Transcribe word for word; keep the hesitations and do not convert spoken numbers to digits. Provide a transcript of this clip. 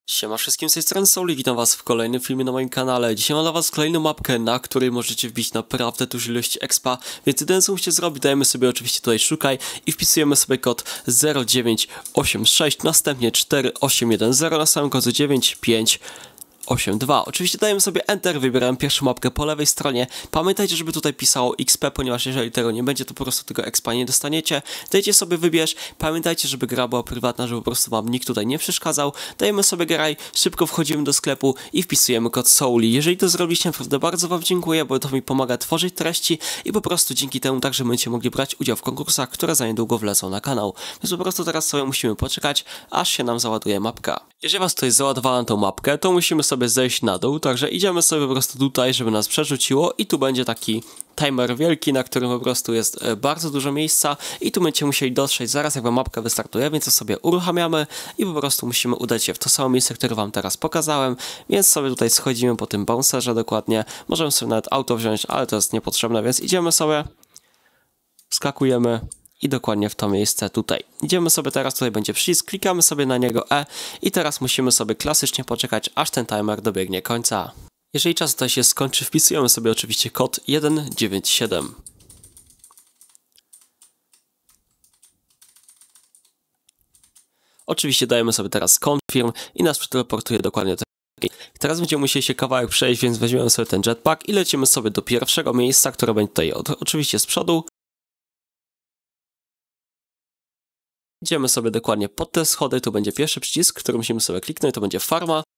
Siema wszystkim, z tej strony Soul i witam was w kolejnym filmie na moim kanale. Dzisiaj mam dla was kolejną mapkę, na której możecie wbić naprawdę dużą ilość expa, więc jedyne co musicie zrobić, dajemy sobie oczywiście tutaj szukaj i wpisujemy sobie kod zero dziewięć osiem sześć, następnie cztery osiem jeden zero, na samym kodzie dziewięć pięć osiem dwa. Oczywiście dajemy sobie Enter, wybieramy pierwszą mapkę po lewej stronie. Pamiętajcie, żeby tutaj pisało X P, ponieważ jeżeli tego nie będzie, to po prostu tego expa nie dostaniecie. Dajcie sobie wybierz. Pamiętajcie, żeby gra była prywatna, żeby po prostu wam nikt tutaj nie przeszkadzał. Dajemy sobie graj, szybko wchodzimy do sklepu i wpisujemy kod Souli. Jeżeli to zrobiliście, naprawdę bardzo wam dziękuję, bo to mi pomaga tworzyć treści i po prostu dzięki temu także będziecie mogli brać udział w konkursach, które za niedługo wlecą na kanał. Więc po prostu teraz sobie musimy poczekać, aż się nam załaduje mapka. Jeżeli was tutaj załadowała na tą mapkę, to musimy sobie zejść na dół, także idziemy sobie po prostu tutaj, żeby nas przerzuciło i tu będzie taki timer wielki, na którym po prostu jest bardzo dużo miejsca i tu będziecie musieli dotrzeć zaraz jak wam mapka wystartuje, więc to sobie uruchamiamy i po prostu musimy udać się w to samo miejsce, które wam teraz pokazałem, więc sobie tutaj schodzimy po tym bouncerze dokładnie, możemy sobie nawet auto wziąć, ale to jest niepotrzebne, więc idziemy sobie, skakujemy i dokładnie w to miejsce tutaj. Idziemy sobie teraz, tutaj będzie przycisk, klikamy sobie na niego E i teraz musimy sobie klasycznie poczekać, aż ten timer dobiegnie końca. Jeżeli czas tutaj się skończy, wpisujemy sobie oczywiście kod jeden dziewięć siedem. Oczywiście dajemy sobie teraz confirm i nas przeteleportuje dokładnie do tej. Teraz będziemy musieli się kawałek przejść, więc weźmiemy sobie ten jetpack i lecimy sobie do pierwszego miejsca, które będzie tutaj od, oczywiście z przodu. Idziemy sobie dokładnie pod te schody, tu będzie pierwszy przycisk, który musimy sobie kliknąć, to będzie farma.